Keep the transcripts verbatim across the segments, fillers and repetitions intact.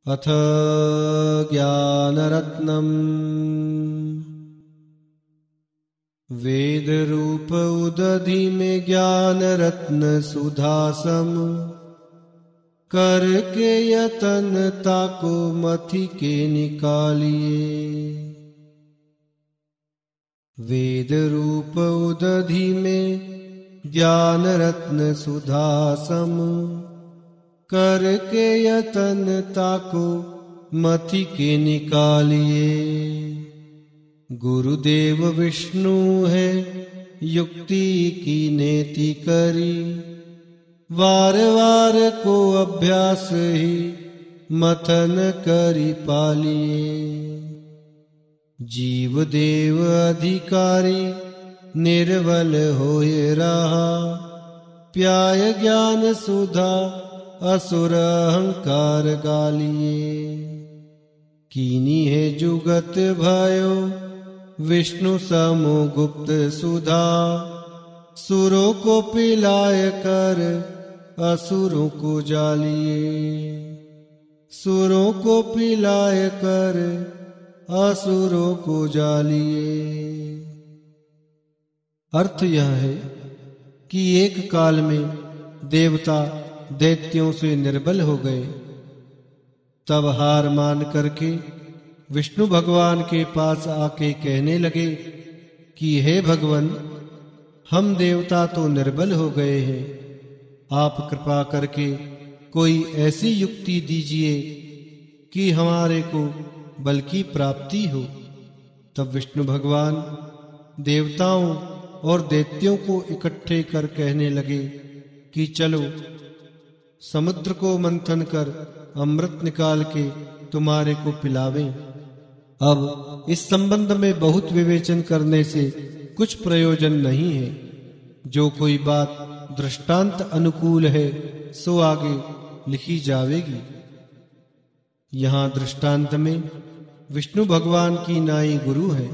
अथ ज्ञानरत्नम् वेद रूप उदधि में ज्ञान रत्न सुधासम करके यतन ताको मथि के निकालिए। वेद रूप उदधि में ज्ञान रत्न सुधासम करके यतन ताको मथि के निकालिए। गुरुदेव विष्णु है युक्ति की नेति करी, वार वार को अभ्यास ही मथन करी पालिए। जीव देव अधिकारी निर्बल होए रहा, प्याय ज्ञान सुधा असुर अहंकार गालिए। कीनी है जुगत भयो विष्णु समो गुप्त सुधा, सुरों को पिलाय कर असुरों को जालिए। सुरों को पिलाय कर असुरों को जालिए। अर्थ यह है कि एक काल में देवता दैत्यों से निर्बल हो गए। तब हार मान करके विष्णु भगवान के पास आके कहने लगे कि हे भगवान, हम देवता तो निर्बल हो गए हैं, आप कृपा करके कोई ऐसी युक्ति दीजिए कि हमारे को बल की प्राप्ति हो। तब विष्णु भगवान देवताओं और दैत्यों को इकट्ठे कर कहने लगे कि चलो समुद्र को मंथन कर अमृत निकाल के तुम्हारे को पिलावें। अब इस संबंध में बहुत विवेचन करने से कुछ प्रयोजन नहीं है। जो कोई बात दृष्टांत अनुकूल है सो आगे लिखी जावेगी। यहाँ दृष्टांत में विष्णु भगवान की नाई गुरु है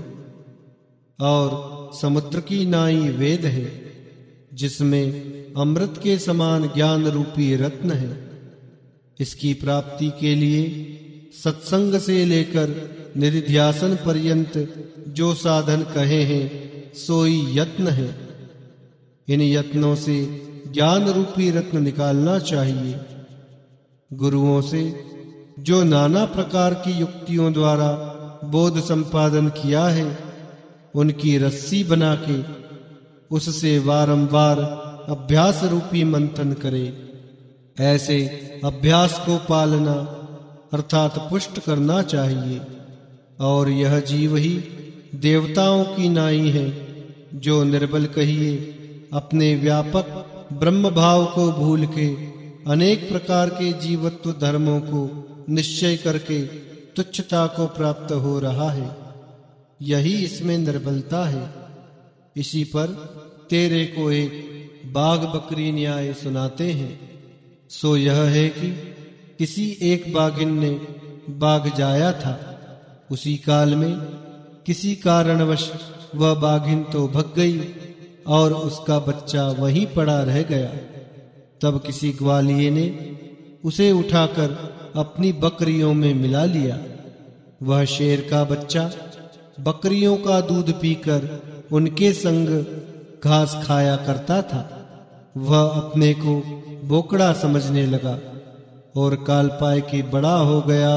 और समुद्र की नाई वेद है, जिसमें अमृत के समान ज्ञान रूपी रत्न है। इसकी प्राप्ति के लिए सत्संग से लेकर निधिध्यासन पर्यंत जो साधन कहे हैं सोई यत्न है। इन यत्नों से ज्ञान रूपी रत्न निकालना चाहिए। गुरुओं से जो नाना प्रकार की युक्तियों द्वारा बोध संपादन किया है, उनकी रस्सी बना के उससे वारंवार अभ्यास रूपी मंथन करे। ऐसे अभ्यास को पालना अर्थात पुष्ट करना चाहिए। और यह जीव ही देवताओं की नाई है, जो निर्बल कहिए अपने व्यापक ब्रह्म भाव को भूल के अनेक प्रकार के जीवत्व धर्मों को निश्चय करके तुच्छता को प्राप्त हो रहा है। यही इसमें निर्बलता है। इसी पर तेरे को एक बाघ बकरी न्याय सुनाते हैं। सो यह है कि किसी एक बाघिन ने बाघ जाया था। उसी काल में किसी कारणवश वह बाघिन तो भग गई और उसका बच्चा वहीं पड़ा रह गया। तब किसी ग्वालिये ने उसे उठाकर अपनी बकरियों में मिला लिया। वह शेर का बच्चा बकरियों का दूध पीकर उनके संग घास खाया करता था। वह अपने को बोकड़ा समझने लगा और काल पाए के बड़ा हो गया।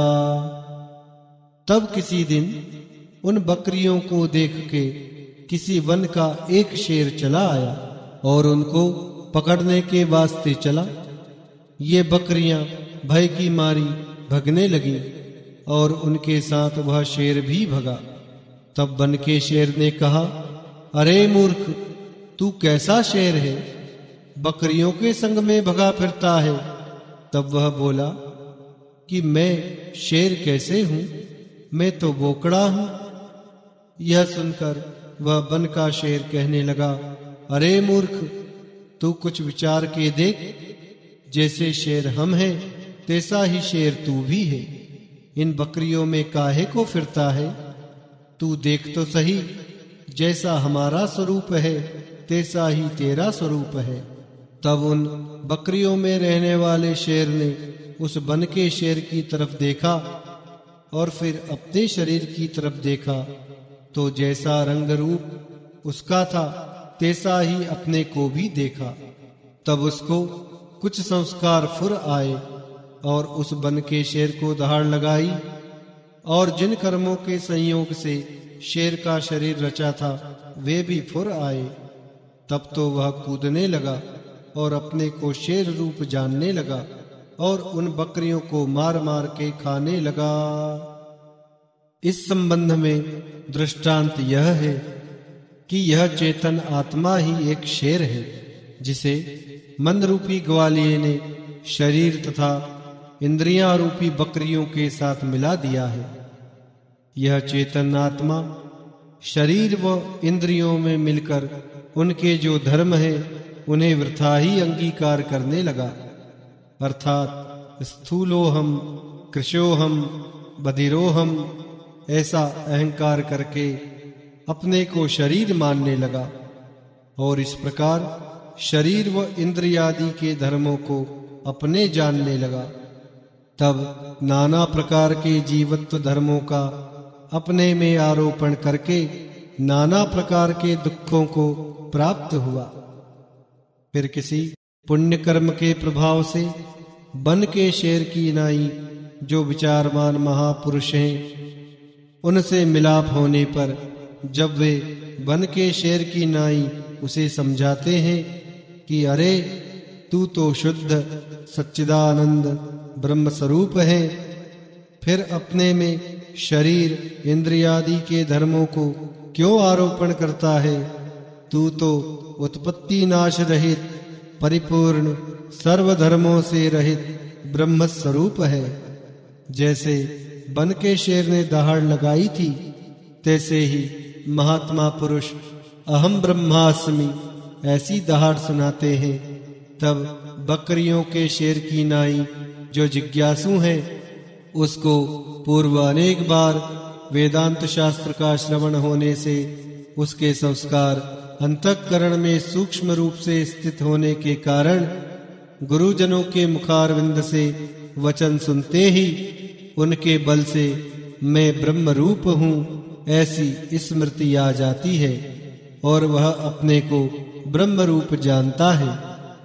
तब किसी दिन उन बकरियों को देख के किसी वन का एक शेर चला आया और उनको पकड़ने के वास्ते चला। ये बकरियां भय की मारी भगने लगी और उनके साथ वह शेर भी भगा। तब वन के शेर ने कहा, अरे मूर्ख, तू कैसा शेर है, बकरियों के संग में भगा फिरता है। तब वह बोला कि मैं शेर कैसे हूं, मैं तो बोकड़ा हूं। यह सुनकर वह वन का शेर कहने लगा, अरे मूर्ख, तू कुछ विचार के देख, जैसे शेर हम हैं तैसा ही शेर तू भी है। इन बकरियों में काहे को फिरता है? तू देख तो सही, जैसा हमारा स्वरूप है तैसा ही तेरा स्वरूप है। तब उन बकरियों में रहने वाले शेर ने उस वन के शेर की तरफ देखा और फिर अपने शरीर की तरफ देखा, तो जैसा रंग रूप उसका था तैसा ही अपने को भी देखा। तब उसको कुछ संस्कार फुर आए और उस वन के शेर को दहाड़ लगाई, और जिन कर्मों के संयोग से शेर का शरीर रचा था वे भी फुर आए। तब तो वह कूदने लगा और अपने को शेर रूप जानने लगा और उन बकरियों को मार मार के खाने लगा। इस संबंध में दृष्टांत यह है कि यह चेतन आत्मा ही एक शेर है, जिसे मन रूपी ग्वालिये ने शरीर तथा इंद्रियां रूपी बकरियों के साथ मिला दिया है। यह चेतन आत्मा शरीर व इंद्रियों में मिलकर उनके जो धर्म है उन्हें वृथा ही अंगीकार करने लगा, अर्थात स्थूलोहम, कृशोहम, बधिरोहम ऐसा अहंकार करके अपने को शरीर मानने लगा, और इस प्रकार शरीर व इंद्रियादि के धर्मों को अपने जानने लगा। तब नाना प्रकार के जीवत्व धर्मों का अपने में आरोपण करके नाना प्रकार के दुखों को प्राप्त हुआ। फिर किसी पुण्य कर्म के प्रभाव से वन के शेर की नाई जो विचारमान महापुरुष हैं, उनसे मिलाप होने पर जब वे वन के शेर की नाई उसे समझाते हैं कि अरे तू तो शुद्ध सच्चिदानंद ब्रह्म स्वरूप है, फिर अपने में शरीर इंद्रियादि के धर्मों को क्यों आरोपण करता है? तू तो उत्पत्ति नाश रहित परिपूर्ण सर्वधर्मों से रहित ब्रह्म स्वरूप है। जैसे वन के शेर ने दहाड़ लगाई थी, तैसे ही महात्मा पुरुष अहम ब्रह्मास्मि ऐसी दहाड़ सुनाते हैं। तब बकरियों के शेर की नाई जो जिज्ञासु है, उसको पूर्व अनेक बार वेदांत शास्त्र का श्रवण होने से उसके संस्कार अंतःकरण में सूक्ष्म रूप से स्थित होने के कारण गुरुजनों के मुखारविंद से वचन सुनते ही उनके बल से मैं ब्रह्म रूप हूँ ऐसी स्मृति आ जाती है और वह अपने को ब्रह्म रूप जानता है।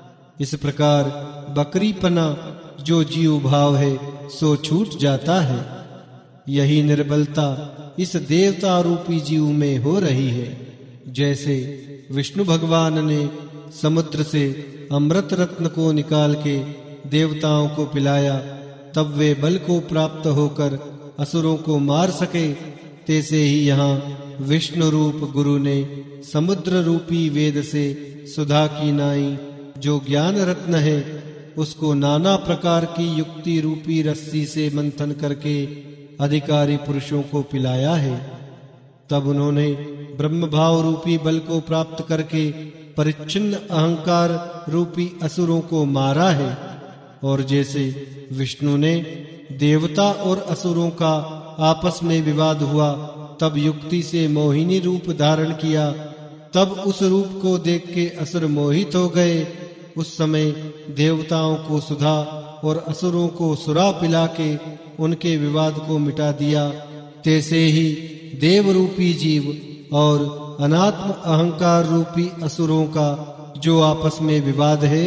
इस प्रकार बकरीपना जो जीव भाव है सो छूट जाता है। यही निर्बलता इस देवता रूपी जीव में हो रही है। जैसे विष्णु भगवान ने समुद्र से अमृत रत्न को निकाल के देवताओं को पिलाया, तब वे बल को प्राप्त होकर असुरों को मार सके, तैसे ही यहाँ विष्णु रूप गुरु ने समुद्र रूपी वेद से सुधा की नाई जो ज्ञान रत्न है उसको नाना प्रकार की युक्ति रूपी रस्सी से मंथन करके अधिकारी पुरुषों को पिलाया है। तब उन्होंने ब्रह्म भाव रूपी बल को प्राप्त करके परिच्छिन्न अहंकार रूपी असुरों को मारा है। और जैसे विष्णु ने देवता और असुरों का आपस में विवाद हुआ, तब युक्ति से मोहिनी रूप धारण किया, तब उस रूप को देख के असुर मोहित हो गए। उस समय देवताओं को सुधा और असुरों को सुरा पिला के उनके विवाद को मिटा दिया। तैसे ही देव रूपी जीव और अनात्म अहंकार रूपी असुरों का जो आपस में विवाद है,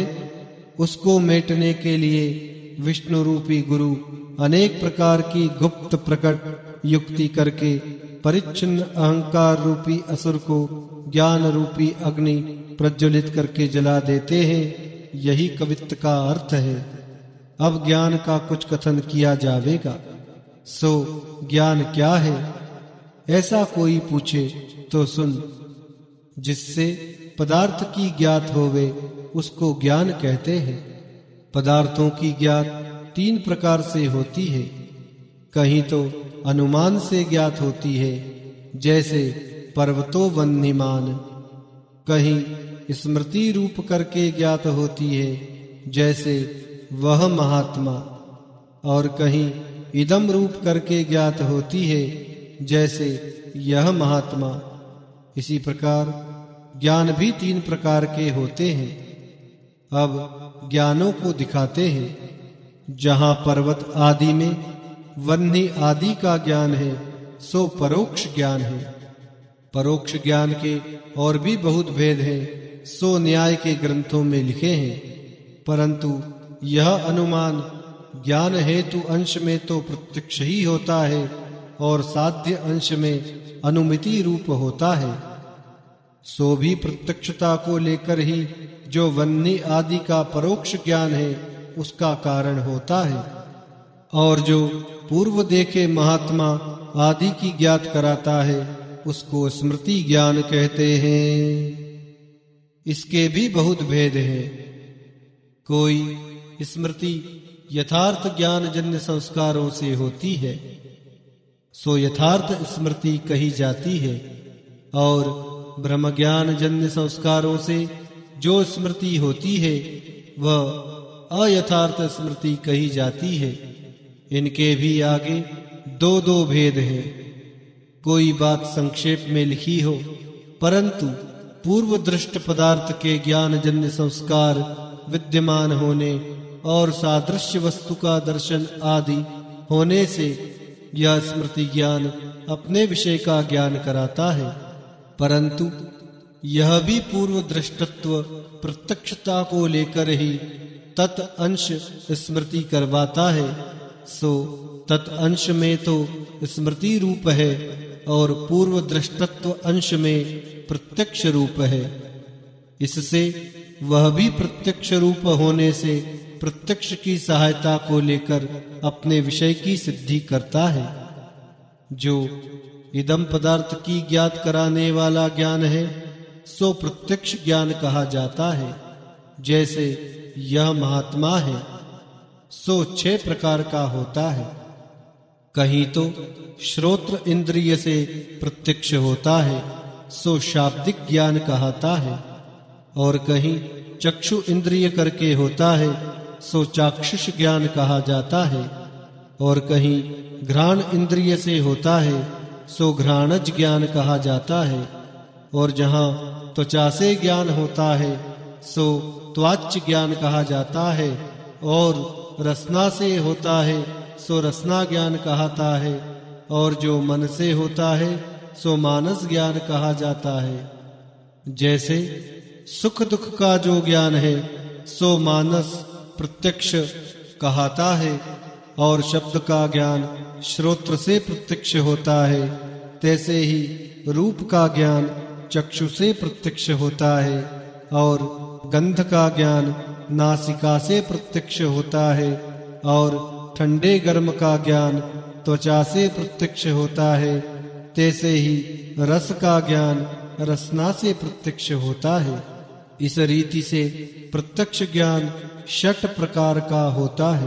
उसको मेटने के लिए विष्णु रूपी गुरु अनेक प्रकार की गुप्त प्रकट युक्ति करके परिच्छिन्न अहंकार रूपी असुर को ज्ञान रूपी अग्नि प्रज्वलित करके जला देते हैं। यही कवित्त का अर्थ है। अब ज्ञान का कुछ कथन किया जावेगा। सो ज्ञान क्या है? ऐसा कोई पूछे तो सुन। जिससे पदार्थ की ज्ञात होवे उसको ज्ञान कहते हैं। पदार्थों की ज्ञात तीन प्रकार से होती है। कहीं तो अनुमान से ज्ञात होती है, जैसे पर्वतो वन्यमान। कहीं स्मृति रूप करके ज्ञात होती है, जैसे वह महात्मा। और कहीं इदम रूप करके ज्ञात होती है, जैसे यह महात्मा। इसी प्रकार ज्ञान भी तीन प्रकार के होते हैं। अब ज्ञानों को दिखाते हैं। जहां पर्वत आदि में वह्नि आदि का ज्ञान है, सो परोक्ष ज्ञान है। परोक्ष ज्ञान के और भी बहुत भेद हैं, सो न्याय के ग्रंथों में लिखे हैं। परंतु यह अनुमान ज्ञान हेतु अंश में तो प्रत्यक्ष ही होता है और साध्य अंश में अनुमिति रूप होता है। सो भी प्रत्यक्षता को लेकर ही जो वह्नि आदि का परोक्ष ज्ञान है उसका कारण होता है, और जो पूर्व देखे महात्मा आदि की ज्ञात कराता है उसको स्मृति ज्ञान कहते हैं। इसके भी बहुत भेद हैं। कोई स्मृति यथार्थ ज्ञान जन्य संस्कारों से होती है, सो यथार्थ स्मृति कही जाती है, और ब्रह्म ज्ञान जन्य संस्कारों से जो स्मृति होती है वह अयथार्थ स्मृति कही जाती है। इनके भी आगे दो दो भेद हैं। कोई बात संक्षेप में लिखी हो, परंतु पूर्व दृष्ट पदार्थ के ज्ञान जन्य संस्कार विद्यमान होने और सादृश्य वस्तु का दर्शन आदि होने से यह स्मृति ज्ञान अपने विषय का ज्ञान कराता है। परंतु यह भी पूर्व दृष्टत्व प्रत्यक्षता को लेकर ही तत् अंश स्मृति करवाता है। सो तत् अंश में तो स्मृति रूप है और पूर्व दृष्टत्व अंश में प्रत्यक्ष रूप है। इससे वह भी प्रत्यक्ष रूप होने से प्रत्यक्ष की सहायता को लेकर अपने विषय की सिद्धि करता है। जो इदम पदार्थ की ज्ञात कराने वाला ज्ञान है सो प्रत्यक्ष ज्ञान कहा जाता है। जैसे यह महात्मा है सो छह प्रकार का होता है। कहीं तो श्रोत्र इंद्रिय से प्रत्यक्ष होता है सो शाब्दिक ज्ञान कहता है, और कहीं चक्षु इंद्रिय करके होता है सो चाक्षुष ज्ञान कहा जाता है, और कहीं घ्राण इंद्रिय से होता है सो घ्राणज ज्ञान कहा जाता है, और जहाँ त्वचा से ज्ञान होता है सो त्वाच्य ज्ञान कहा जाता है, और रसना से होता है सो रसना ज्ञान कहता है, और जो मन से होता है सो मानस ज्ञान कहा जाता है। जैसे सुख दुख का जो ज्ञान है सो मानस प्रत्यक्ष कहता है, और शब्द का ज्ञान श्रोत्र से प्रत्यक्ष होता है, तैसे ही रूप का ज्ञान चक्षु से प्रत्यक्ष होता है, और गंध का ज्ञान नासिका से प्रत्यक्ष होता है, और ठंडे गर्म का ज्ञान त्वचा से प्रत्यक्ष होता है, तैसे ही रस का ज्ञान रसना से प्रत्यक्ष होता है। इस रीति से प्रत्यक्ष ज्ञान षट प्रकार का होता है।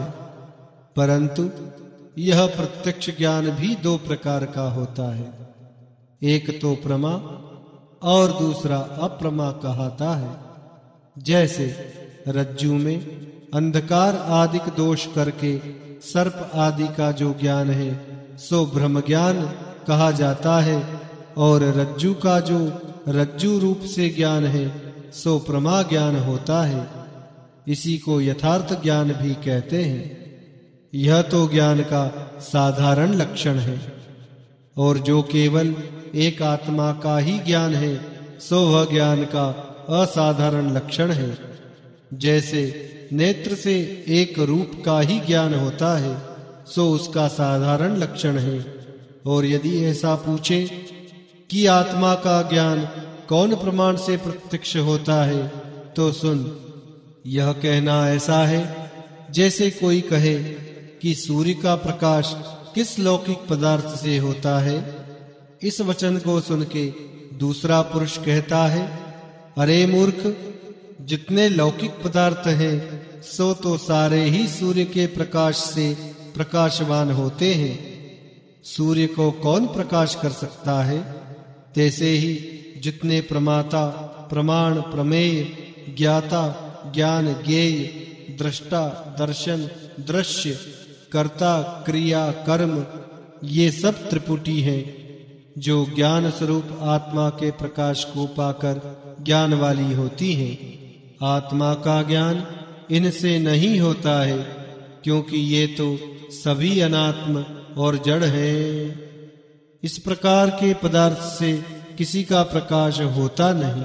परंतु यह प्रत्यक्ष ज्ञान भी दो प्रकार का होता है। एक तो प्रमा और दूसरा अप्रमा कहता है। जैसे रज्जु में अंधकार आदिक दोष करके सर्प आदि का जो ज्ञान है सो ब्रह्म ज्ञान कहा जाता है, और रज्जु का जो रज्जु रूप से ज्ञान है सो प्रमा ज्ञान होता है। इसी को यथार्थ ज्ञान भी कहते हैं। यह तो ज्ञान का साधारण लक्षण है, और जो केवल एक आत्मा का ही ज्ञान है सो वह ज्ञान का असाधारण लक्षण है। जैसे नेत्र से एक रूप का ही ज्ञान होता है सो उसका साधारण लक्षण है। और यदि ऐसा पूछे कि आत्मा का ज्ञान कौन प्रमाण से प्रत्यक्ष होता है, तो सुन, यह कहना ऐसा है जैसे कोई कहे कि सूर्य का प्रकाश किस लौकिक पदार्थ से होता है। इस वचन को सुन के दूसरा पुरुष कहता है, अरे मूर्ख, जितने लौकिक पदार्थ हैं सो तो सारे ही सूर्य के प्रकाश से प्रकाशवान होते हैं। सूर्य को कौन प्रकाश कर सकता है? तैसे ही जितने प्रमाता, प्रमाण, प्रमेय, ज्ञाता, ज्ञान, ज्ञेय, दृष्टा, दर्शन, दृश्य, कर्ता, क्रिया, कर्म, ये सब त्रिपुटी हैं जो ज्ञान स्वरूप आत्मा के प्रकाश को पाकर ज्ञान वाली होती हैं। आत्मा का ज्ञान इनसे नहीं होता है, क्योंकि ये तो सभी अनात्म और जड़ हैं। इस प्रकार के पदार्थ से किसी का प्रकाश होता नहीं,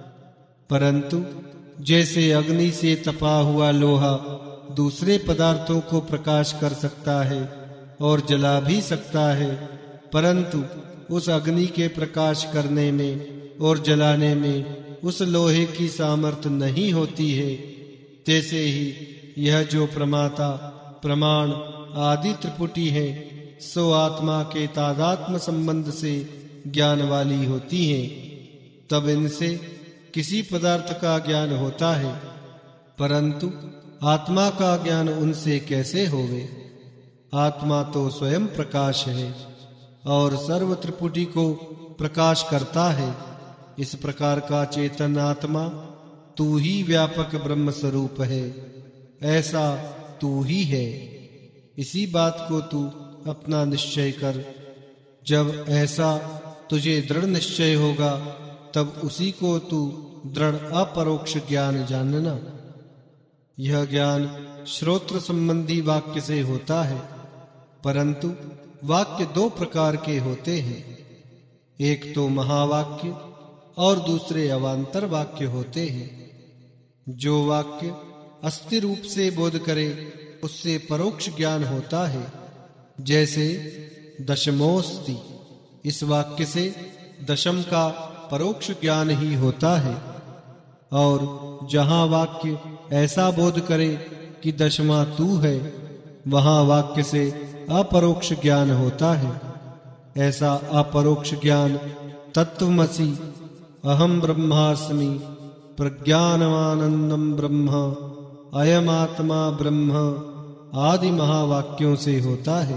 परंतु जैसे अग्नि से तपा हुआ लोहा दूसरे पदार्थों को प्रकाश कर सकता है और जला भी सकता है, परंतु उस अग्नि के प्रकाश करने में और जलाने में उस लोहे की सामर्थ्य नहीं होती है, तैसे ही यह जो प्रमाता प्रमाण आदि त्रिपुटी है, सो आत्मा के तादात्म्य संबंध से ज्ञान वाली होती हैं। तब इनसे किसी पदार्थ का ज्ञान होता है, परंतु आत्मा का ज्ञान उनसे कैसे होवे? आत्मा तो स्वयं प्रकाश है और सर्व त्रिपुटी को प्रकाश करता है। इस प्रकार का चेतन आत्मा तू ही व्यापक ब्रह्म स्वरूप है, ऐसा तू ही है। इसी बात को तू अपना निश्चय कर। जब ऐसा तुझे दृढ़ निश्चय होगा, तब उसी को तू दृढ़ अपरोक्ष ज्ञान जानना। यह ज्ञान श्रोत्र संबंधी वाक्य से होता है, परंतु वाक्य दो प्रकार के होते हैं। एक तो महावाक्य और दूसरे अवान्तर वाक्य होते हैं। जो वाक्य अस्थि रूप से बोध करे, उससे परोक्ष ज्ञान होता है। जैसे दशमोस्ति, इस वाक्य से दशम का परोक्ष ज्ञान ही होता है। और जहाँ वाक्य ऐसा बोध करे कि दशमा तू है, वहाँ वाक्य से अपरोक्ष ज्ञान होता है। ऐसा अपरोक्ष ज्ञान तत्वमसि, अहम ब्रह्मास्मि, प्रज्ञानमानंदम ब्रह्म, अयम आत्मा ब्रह्म आदि महावाक्यों से होता है।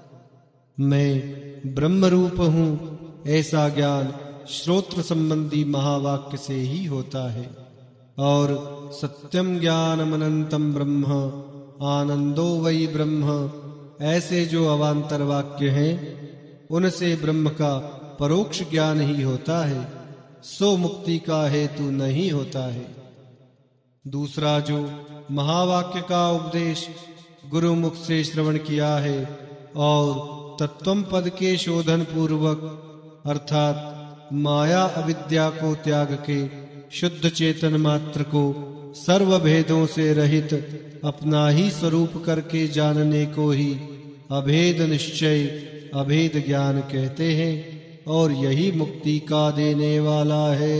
मैं ब्रह्म रूप हूँ, ऐसा ज्ञान श्रोत्र संबंधी महावाक्य से ही होता है। और सत्यम ज्ञानम अनंतम ब्रह्म, आनंदो वै ब्रह्म, ऐसे जो अवान्तर वाक्य हैं, उनसे ब्रह्म का परोक्ष ज्ञान ही होता है, सो मुक्ति का हेतु नहीं होता है। दूसरा जो महावाक्य का उपदेश गुरु मुख से श्रवण किया है और तत्वम पद के शोधन पूर्वक, अर्थात माया अविद्या को त्याग के शुद्ध चेतन मात्र को सर्व भेदों से रहित अपना ही स्वरूप करके जानने को ही अभेद निश्चय, अभेद ज्ञान कहते हैं, और यही मुक्ति का देने वाला है।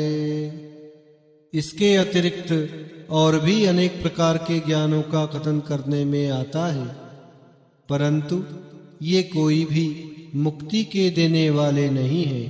इसके अतिरिक्त और भी अनेक प्रकार के ज्ञानों का कथन करने में आता है, परंतु ये कोई भी मुक्ति के देने वाले नहीं है।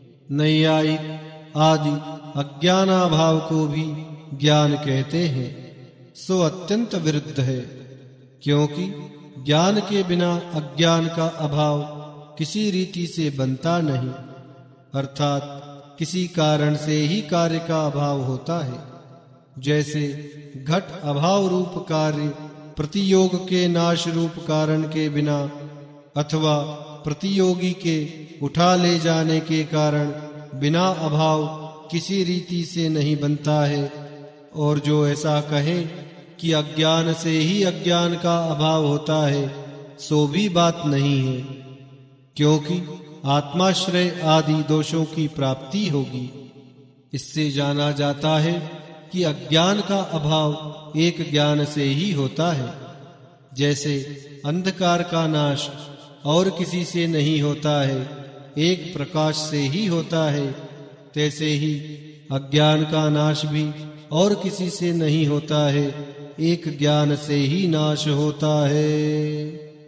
नैयायिक आदि अज्ञानाभाव को भी ज्ञान कहते हैं, सो अत्यंत विरुद्ध है, क्योंकि ज्ञान के बिना अज्ञान का अभाव किसी रीति से बनता नहीं, अर्थात किसी कारण से ही कार्य का अभाव होता है। जैसे घट अभाव रूप कार्य प्रतियोग के नाश रूप कारण के बिना अथवा प्रतियोगी के उठा ले जाने के कारण बिना अभाव किसी रीति से नहीं बनता है। और जो ऐसा कहे कि अज्ञान से ही अज्ञान का अभाव होता है, सो भी बात नहीं है, क्योंकि आत्माश्रय आदि दोषों की प्राप्ति होगी। इससे जाना जाता है कि अज्ञान का अभाव एक ज्ञान से ही होता है। जैसे अंधकार का नाश और किसी से नहीं होता है, एक प्रकाश से ही होता है, तैसे ही अज्ञान का नाश भी और किसी से नहीं होता है, एक ज्ञान से ही नाश होता है।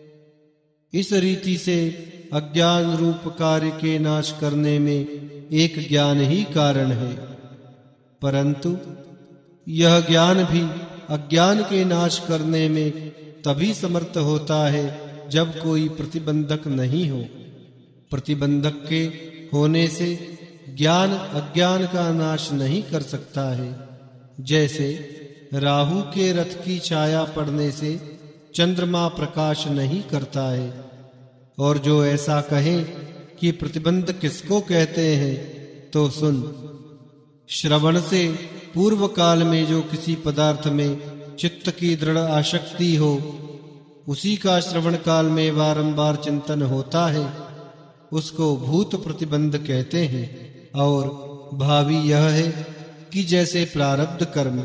इस रीति से अज्ञान रूप कार्य के नाश करने में एक ज्ञान ही कारण है, परंतु यह ज्ञान भी अज्ञान के नाश करने में तभी समर्थ होता है जब कोई प्रतिबंधक नहीं हो। प्रतिबंधक के होने से ज्ञान अज्ञान का नाश नहीं कर सकता है। जैसे राहु के रथ की छाया पड़ने से चंद्रमा प्रकाश नहीं करता है। और जो ऐसा कहे कि प्रतिबंध किसको कहते हैं, तो सुन। श्रवण से पूर्व काल में जो किसी पदार्थ में चित्त की दृढ़ आसक्ति हो, उसी का श्रवण काल में बारंबार चिंतन होता है, उसको भूत प्रतिबंध कहते हैं। और भावी यह है कि जैसे प्रारब्ध कर्म,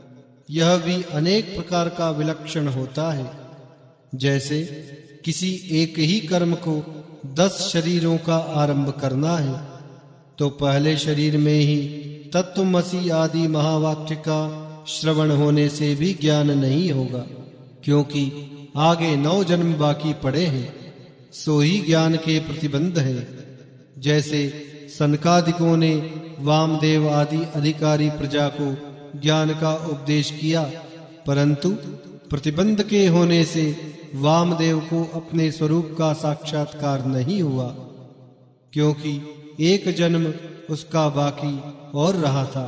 यह भी अनेक प्रकार का विलक्षण होता है। जैसे किसी एक ही कर्म को दस शरीरों का आरंभ करना है, तो पहले शरीर में ही तत्वमसि आदि महावाक्य का श्रवण होने से भी ज्ञान नहीं होगा, क्योंकि आगे नौ जन्म बाकी पड़े हैं। सो ही ज्ञान के प्रतिबंध है। जैसे सनकादिकों ने वामदेव आदि अधिकारी प्रजा को ज्ञान का उपदेश किया, परंतु प्रतिबंध के होने से वामदेव को अपने स्वरूप का साक्षात्कार नहीं हुआ, क्योंकि एक जन्म उसका बाकी और रहा था।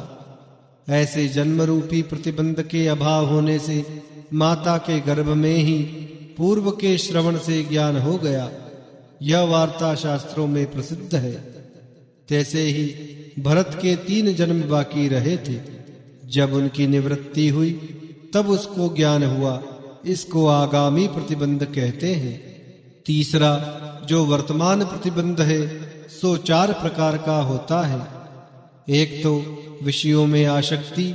ऐसे जन्म रूपी प्रतिबंध के अभाव होने से माता के गर्भ में ही पूर्व के श्रवण से ज्ञान हो गया। यह वार्ता शास्त्रों में प्रसिद्ध है। तैसे ही भरत के तीन जन्म बाकी रहे थे। जब उनकी निवृत्ति हुई तब उसको ज्ञान हुआ। इसको आगामी प्रतिबंध कहते हैं। तीसरा जो वर्तमान प्रतिबंध है सो चार प्रकार का होता है। एक तो विषयों में आसक्ति,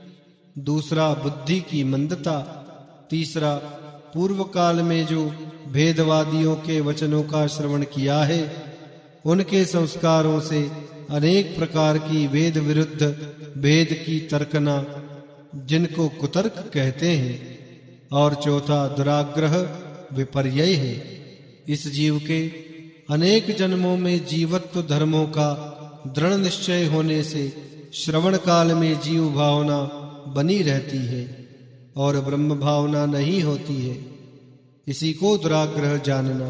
दूसरा बुद्धि की मंदता, तीसरा पूर्व काल में जो भेदवादियों के वचनों का श्रवण किया है, उनके संस्कारों से अनेक प्रकार की वेद विरुद्ध भेद की तर्कना, जिनको कुतर्क कहते हैं, और चौथा दुराग्रह विपर्यय है। इस जीव के अनेक जन्मों में जीवत्व धर्मों का दृढ़ निश्चय होने से श्रवण काल में जीव भावना बनी रहती है और ब्रह्म भावना नहीं होती है। इसी को दुराग्रह जानना।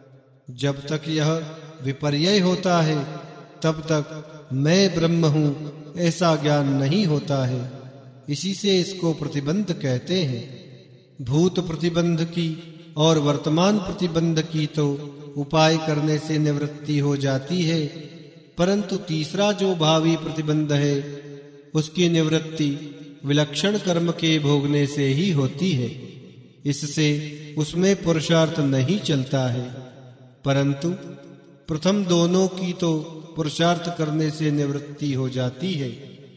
जब तक यह विपर्यय होता है तब तक मैं ब्रह्म हूं ऐसा ज्ञान नहीं होता है। इसी से इसको प्रतिबंध कहते हैं। भूत प्रतिबंध की और वर्तमान प्रतिबंध की तो उपाय करने से निवृत्ति हो जाती है, परंतु तीसरा जो भावी प्रतिबंध है उसकी निवृत्ति विलक्षण कर्म के भोगने से ही होती है। इससे उसमें पुरुषार्थ नहीं चलता है, परंतु प्रथम दोनों की तो पुरुषार्थ करने से निवृत्ति हो जाती है।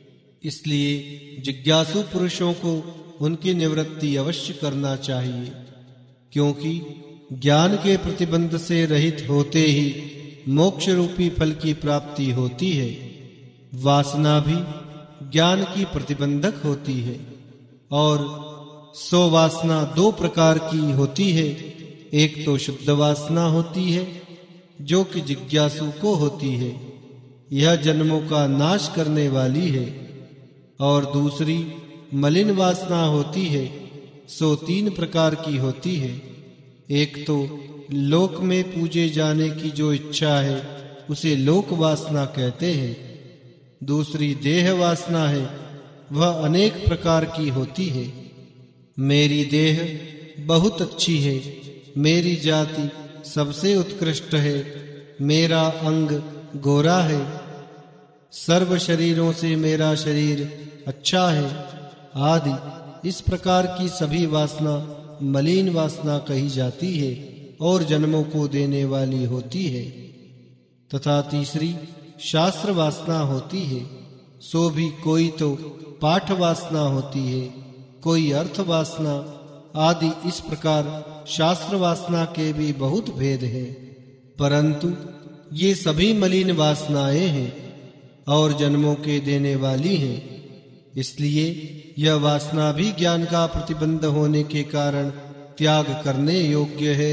इसलिए जिज्ञासु पुरुषों को उनकी निवृत्ति अवश्य करना चाहिए, क्योंकि ज्ञान के प्रतिबंध से रहित होते ही मोक्ष रूपी फल की प्राप्ति होती है। वासना भी ज्ञान की प्रतिबंधक होती है, और सो वासना दो प्रकार की होती है। एक तो शुद्ध वासना होती है जो कि जिज्ञासु को होती है, यह जन्मों का नाश करने वाली है, और दूसरी मलिन वासना होती है। सो तीन प्रकार की होती है। एक तो लोक में पूजे जाने की जो इच्छा है उसे लोक वासना कहते हैं। दूसरी देह वासना है, वह अनेक प्रकार की होती है। मेरी देह बहुत अच्छी है, मेरी जाति सबसे उत्कृष्ट है, मेरा अंग गोरा है, सर्व शरीरों से मेरा शरीर अच्छा है आदि। इस प्रकार की सभी वासना मलिन वासना कही जाती है और जन्मों को देने वाली होती है। तथा तीसरी शास्त्र वासना होती है। सो भी कोई तो पाठ वासना होती है, कोई अर्थ वासना आदि। इस प्रकार शास्त्र वासना के भी बहुत भेद है, परंतु ये सभी मलिन वासनाएं हैं और जन्मों के देने वाली हैं। इसलिए यह वासना भी ज्ञान का प्रतिबंध होने के कारण त्याग करने योग्य है।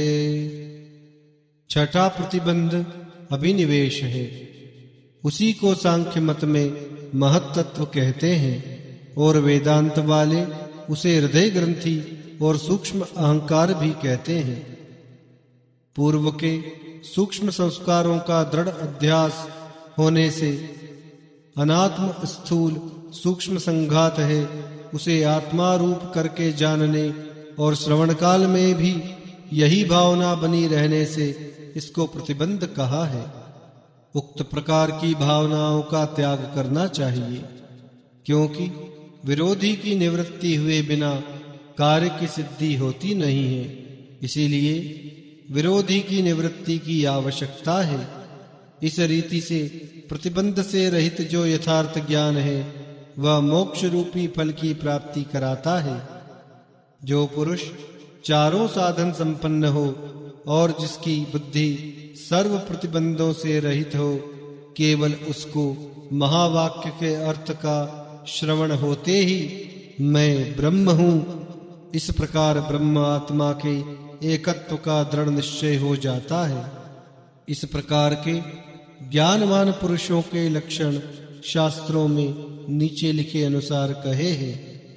छठा प्रतिबंध अभिनिवेश है। उसी को सांख्य मत में महत्तत्व कहते हैं, और वेदांत वाले उसे हृदय ग्रंथि और सूक्ष्म अहंकार भी कहते हैं। पूर्व के सूक्ष्म संस्कारों का दृढ़ अध्यास होने से अनात्म स्थूल सूक्ष्म संघात है, उसे आत्मा रूप करके जानने और श्रवण काल में भी यही भावना बनी रहने से इसको प्रतिबंध कहा है। उक्त प्रकार की भावनाओं का त्याग करना चाहिए, क्योंकि विरोधी की निवृत्ति हुए बिना कार्य की सिद्धि होती नहीं है। इसीलिए विरोधी की निवृत्ति की आवश्यकता है। इस रीति से प्रतिबंध से रहित जो यथार्थ ज्ञान है वह मोक्ष रूपी फल की प्राप्ति कराता है। जो पुरुष चारों साधन संपन्न हो और जिसकी बुद्धि सर्व प्रतिबंधों से रहित हो, केवल उसको महावाक्य के अर्थ का श्रवण होते ही मैं ब्रह्म हूँ, इस प्रकार ब्रह्म आत्मा के एकत्व का दृढ़ निश्चय हो जाता है। इस प्रकार के ज्ञानवान पुरुषों के लक्षण शास्त्रों में नीचे लिखे अनुसार कहे हैं।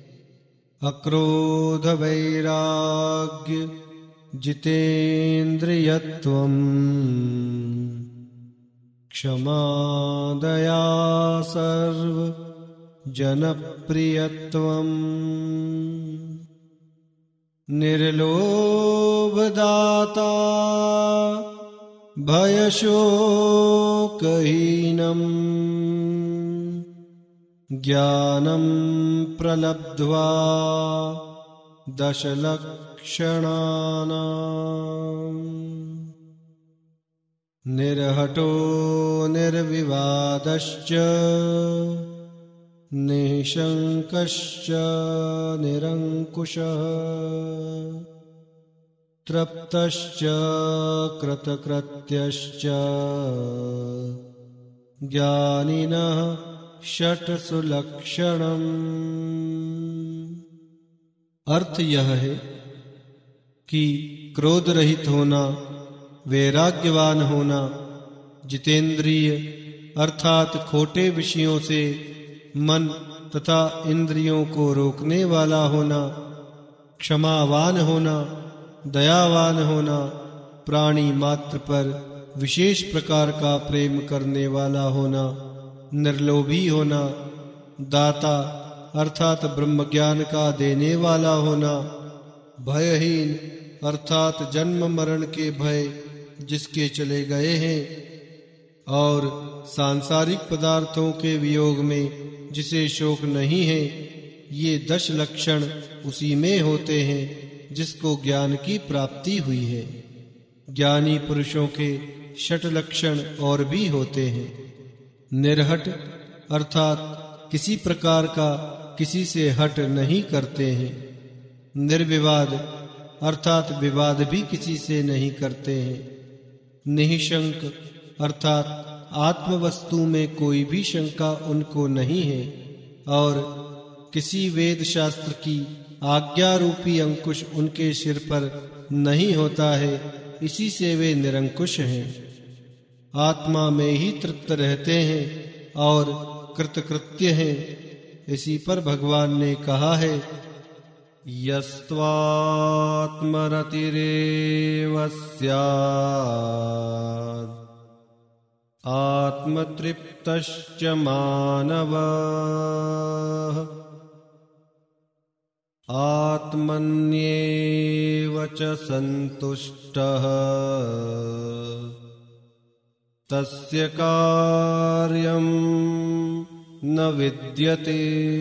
अक्रोध वैराग्य जितेन्द्रियत्वम् क्षमा दया सर्व जनप्रियत्वम् निर्लोभ दाता भयशोकहीनम् ज्ञानं प्रलब्ध्वा दशलक्षणानाम् निर्हतो निर्विवादश्च निःशङ्कश्च निरङ्कुशः तृप्तश्च कृतकृत्यश्च ज्ञानिनः षट्सु लक्षणम्। अर्थ यह है कि क्रोध रहित होना, वैराग्यवान होना, जितेंद्रिय अर्थात खोटे विषयों से मन तथा इंद्रियों को रोकने वाला होना, क्षमावान होना, दयावान होना, प्राणी मात्र पर विशेष प्रकार का प्रेम करने वाला होना, निर्लोभी होना, दाता अर्थात ब्रह्म ज्ञान का देने वाला होना, भयहीन अर्थात जन्म मरण के भय जिसके चले गए हैं और सांसारिक पदार्थों के वियोग में जिसे शोक नहीं है, ये दश लक्षण उसी में होते हैं जिसको ज्ञान की प्राप्ति हुई है। ज्ञानी पुरुषों के षट लक्षण और भी होते हैं। निर्हट अर्थात किसी प्रकार का किसी से हट नहीं करते हैं। निर्विवाद अर्थात विवाद भी किसी से नहीं करते हैं। निःशंक अर्थात आत्म वस्तु में कोई भी शंका उनको नहीं है और किसी वेद शास्त्र की आज्ञा रूपी अंकुश उनके सिर पर नहीं होता है, इसी से वे निरंकुश हैं। आत्मा में ही तृप्त रहते हैं और कृतकृत्य हैं। इसी पर भगवान ने कहा है, यस्त्वात्मरतिरेव स्यात् आत्मतृप्तश्च मानवः आत्मन्येव च सन्तुष्टः तस्य कार्यं न विद्यते।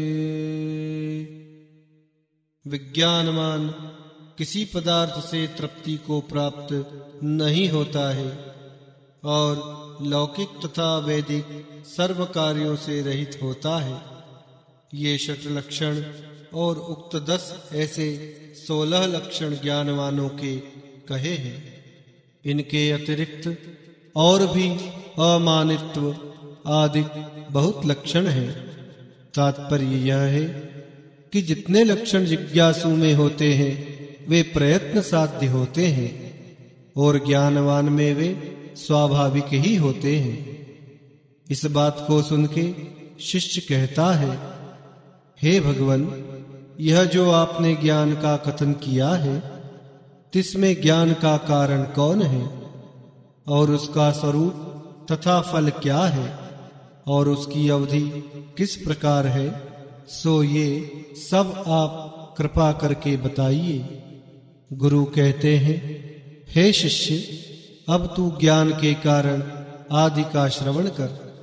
विज्ञानवान किसी पदार्थ से तृप्ति को प्राप्त नहीं होता है और लौकिक तथा वैदिक सर्व कार्यों से रहित होता है। ये षट लक्षण और उक्त दस ऐसे सोलह लक्षण ज्ञानवानों के कहे हैं। इनके अतिरिक्त और भी अमानित्व आदि बहुत लक्षण हैं। तात्पर्य यह है कि जितने लक्षण जिज्ञासु में होते हैं वे प्रयत्न साध्य होते हैं और ज्ञानवान में वे स्वाभाविक ही होते हैं। इस बात को सुन के शिष्य कहता है, हे भगवान, यह जो आपने ज्ञान का कथन किया है, तिसमें ज्ञान का कारण कौन है और उसका स्वरूप तथा फल क्या है और उसकी अवधि किस प्रकार है, सो ये सब आप कृपा करके बताइए। गुरु कहते हैं, हे शिष्य, अब तू ज्ञान के कारण आदि का श्रवण कर।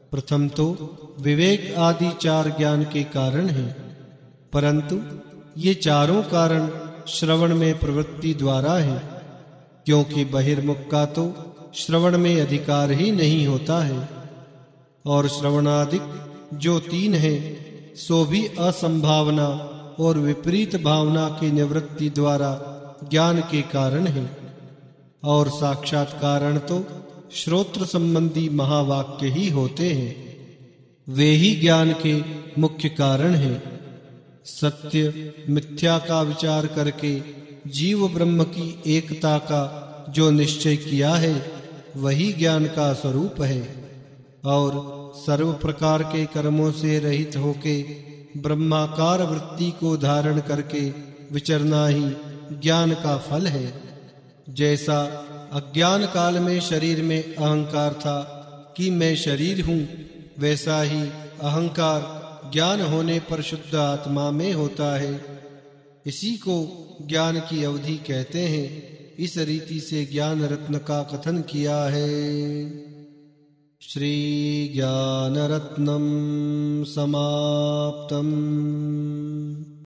प्रथम तो विवेक आदि चार ज्ञान के कारण हैं, परंतु ये चारों कारण श्रवण में प्रवृत्ति द्वारा है, क्योंकि बहिर्मुख का तो श्रवण में अधिकार ही नहीं होता है। और श्रवणादिक जो तीन है सो भी असंभावना और विपरीत भावना की निवृत्ति द्वारा ज्ञान के कारण है। और साक्षात कारण तो श्रोत्र संबंधी महावाक्य ही होते हैं, वे ही ज्ञान के मुख्य कारण हैं। सत्य मिथ्या का विचार करके जीव ब्रह्म की एकता का जो निश्चय किया है वही ज्ञान का स्वरूप है। और सर्व प्रकार के कर्मों से रहित होके ब्रह्माकार वृत्ति को धारण करके विचरना ही ज्ञान का फल है। जैसा अज्ञान काल में शरीर में अहंकार था कि मैं शरीर हूँ, वैसा ही अहंकार ज्ञान होने पर शुद्ध आत्मा में होता है। इसी को ज्ञान की अवधि कहते हैं। इस रीति से ज्ञान रत्न का कथन किया है। श्री ज्ञान रत्नम समाप्तम।